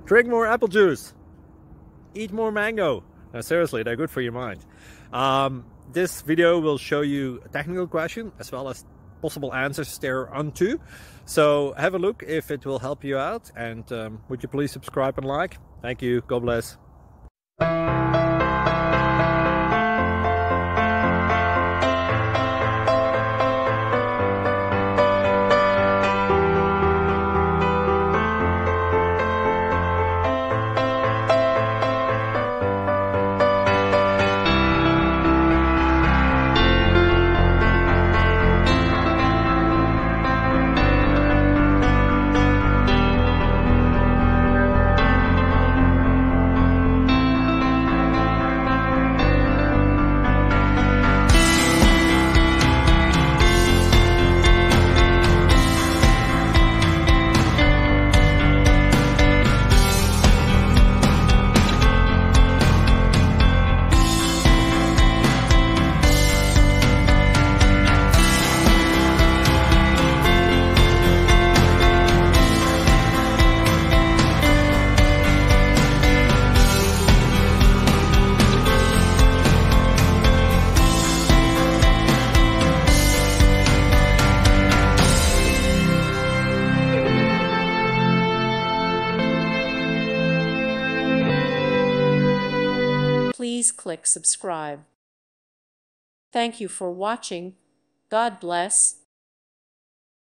Drink more apple juice. Eat more mango. No, seriously, they're good for your mind. This video will show you a technical question as well as possible answers thereunto. So have a look if it will help you out, and would you please subscribe and like? Thank you. God bless. Please click subscribe. Thank you for watching. God bless.